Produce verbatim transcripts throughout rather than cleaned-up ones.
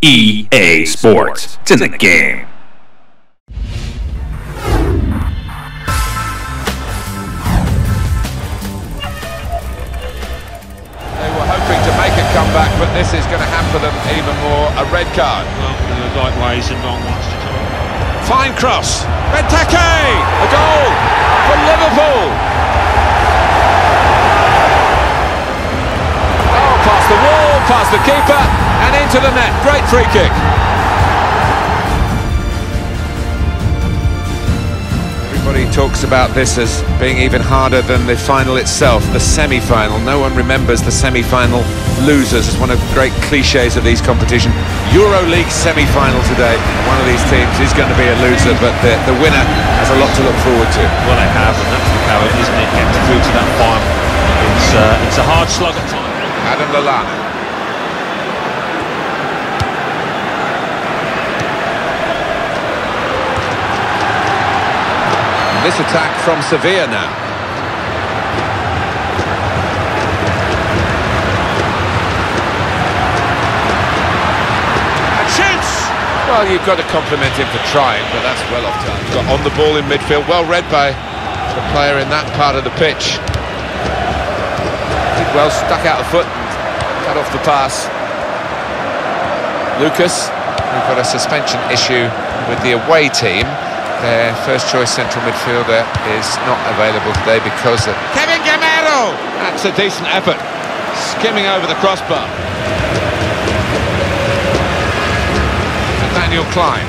E A Sports. It's in the game. They were hoping to make a comeback, but this is going to hamper them even more. A red card. Well, in the right ways and wrong ones to talk. Fine cross. Benteke! A goal for Liverpool. Oh, past the wall, past the keeper, and into the net. Great free kick. Everybody talks about this as being even harder than the final itself, the semi-final. No one remembers the semi-final losers. It's one of the great cliches of these competitions. EuroLeague semi-final today. One of these teams is going to be a loser, but the, the winner has a lot to look forward to. Well, they have, and that's the power, isn't it? Getting through to that final. It's, uh, it's a hard slug at times. Adam Lallana. This attack from Sevilla now. And shoots! Well, you've got to compliment him for trying, but that's well off target. Got on the ball in midfield, well read by the player in that part of the pitch. Did well, stuck out the foot and cut off the pass. Lucas, we've got a suspension issue with the away team. Their first choice central midfielder is not available today because of Kevin Gameiro. That's a decent effort, skimming over the crossbar. Nathaniel Klein.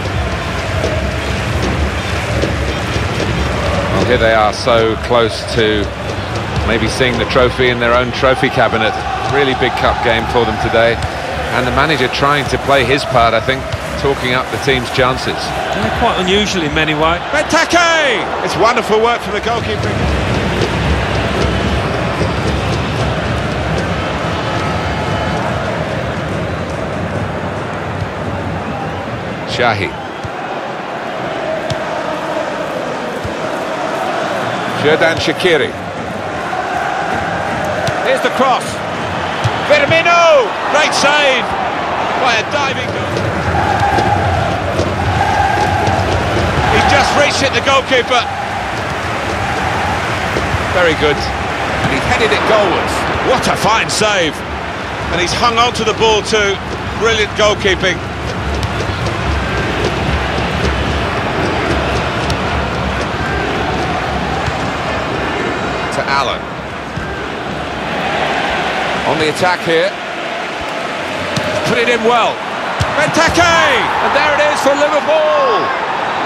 Well, here they are, so close to maybe seeing the trophy in their own trophy cabinet. Really big cup game for them today, and the manager trying to play his part, I think, talking up the team's chances. They're quite unusual in many ways. Benteke! It's wonderful work from the goalkeeper. Shahi. Xherdan Shaqiri. Here's the cross. Firmino! Great save by a diving goal. He just reached it, the goalkeeper. Very good. And he headed it goalwards. What a fine save. And he's hung on to the ball too. Brilliant goalkeeping. To Allen. On the attack here. Put it in well. Benteke! And there it is for Liverpool.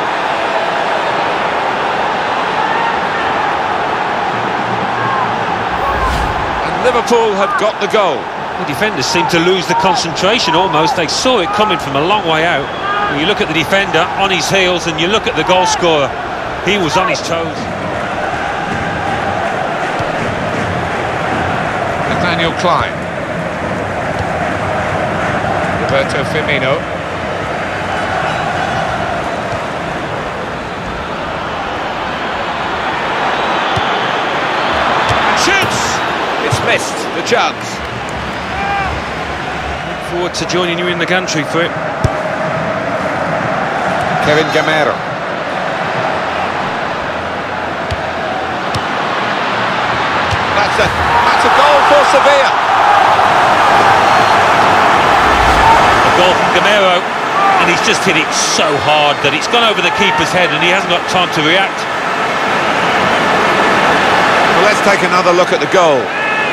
Liverpool have got the goal. The defenders seem to lose the concentration almost. They saw it coming from a long way out. When you look at the defender on his heels and you look at the goal scorer, he was on his toes. Nathaniel Klein. Roberto Firmino. And shoots! It's missed, the chance. Look forward to joining you in the gantry for it. Kevin Gameiro. That's a, that's a goal for Sevilla. A goal from Gameiro, and he's just hit it so hard that it's gone over the keeper's head and he hasn't got time to react. Well, let's take another look at the goal.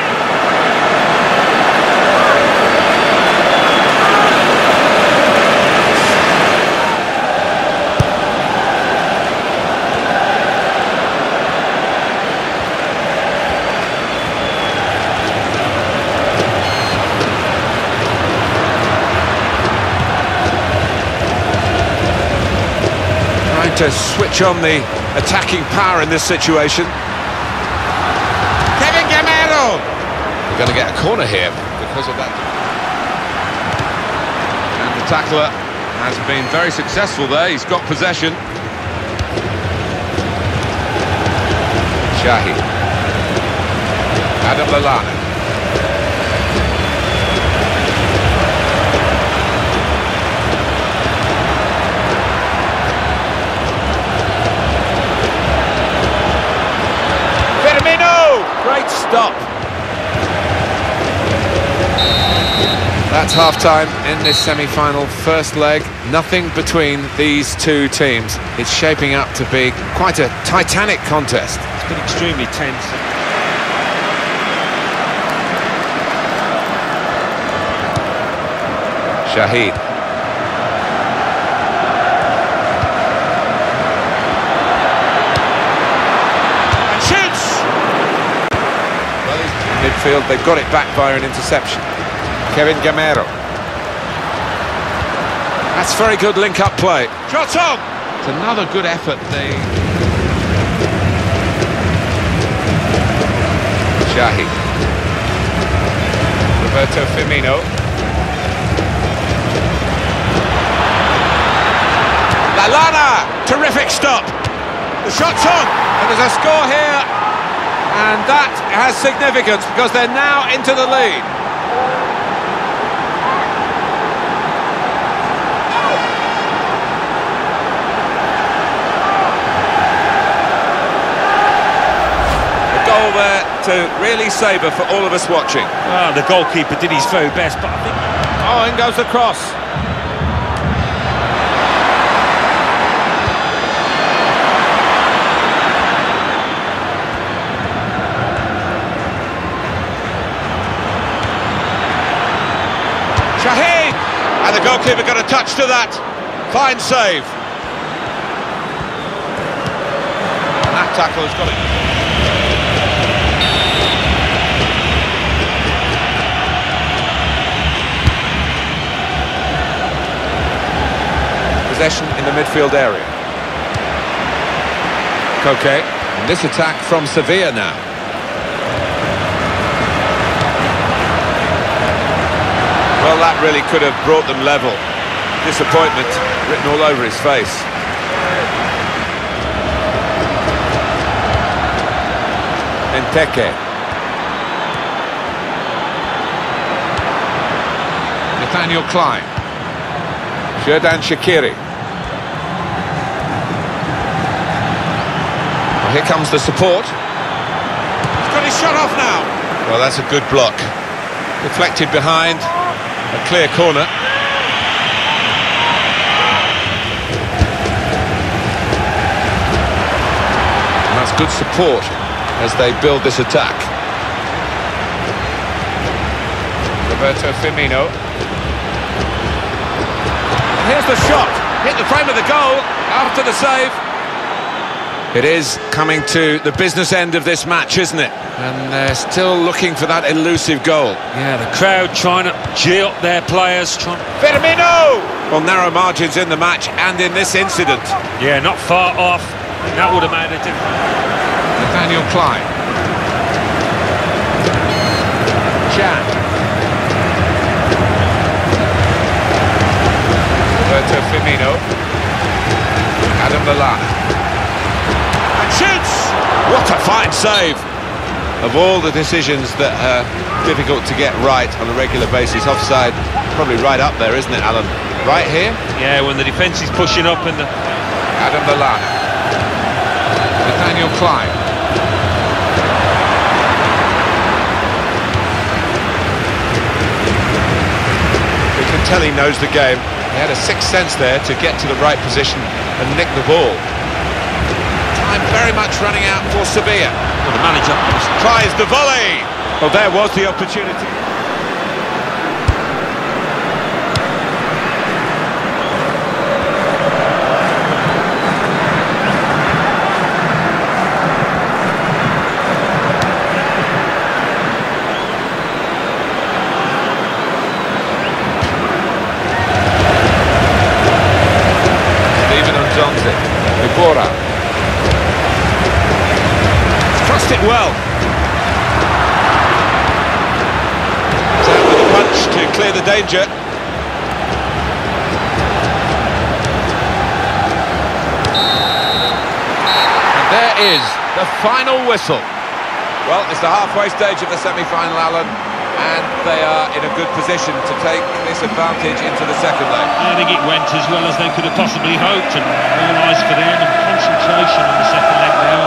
To switch on the attacking power in this situation. Kevin Gameiro! We're going to get a corner here because of that. And the tackler has been very successful there. He's got possession. Shahi. Adam Lallana. That's half-time in this semi-final first leg. Nothing between these two teams. It's shaping up to be quite a titanic contest. It's been extremely tense. Shahid. And shoots! Well, he's in midfield, they've got it back via an interception. Kevin Gamero. That's very good link-up play. Shot on! It's another good effort. They... Shahid. Roberto Firmino. Lallana! Terrific stop. The shot's on. And there's a score here. And that has significance because they're now into the lead. Goal there to really savour for all of us watching. Ah, the goalkeeper did his very best, but I think... Oh, in goes the cross. Shahid! And the goalkeeper got a touch to that. Fine save. And that tackle has got it. Possession in the midfield area. Koke, and this attack from Sevilla now. Well, that really could have brought them level. Disappointment written all over his face. Benteke. Nathaniel Klein. Xherdan Shaqiri. Well, here comes the support. He's got his shot off now. Well, that's a good block. Deflected behind. A clear corner. And that's good support as they build this attack. Roberto Firmino. Here's the shot, hit the frame of the goal after the save. It is coming to the business end of this match, isn't it? And they're still looking for that elusive goal. Yeah, the crowd trying to cheer up their players. Trying... Firmino! Well, narrow margins in the match and in this incident. Yeah, not far off. That would have made a difference. Nathaniel Klein. Chan. Roberto Firmino. Adam Lallana. And shoots! What a fine save! Of all the decisions that are difficult to get right on a regular basis, offside probably right up there, isn't it, Alan? Right here? Yeah, when the defence is pushing up and the... Adam Lallana. Nathaniel Klein. You can tell he knows the game. He had a sixth sense there to get to the right position and nick the ball. Time very much running out for Sevilla. Well, the manager tries the volley. Well, there was the opportunity. Iborra. Crossed it well. He's out with a punch to clear the danger. And there is the final whistle. Well, it's the halfway stage of the semi-final, Alan, and they are in a good position to take this advantage into the second leg. I think it went as well as they could have possibly hoped, and all eyes for them and concentration on the second leg now.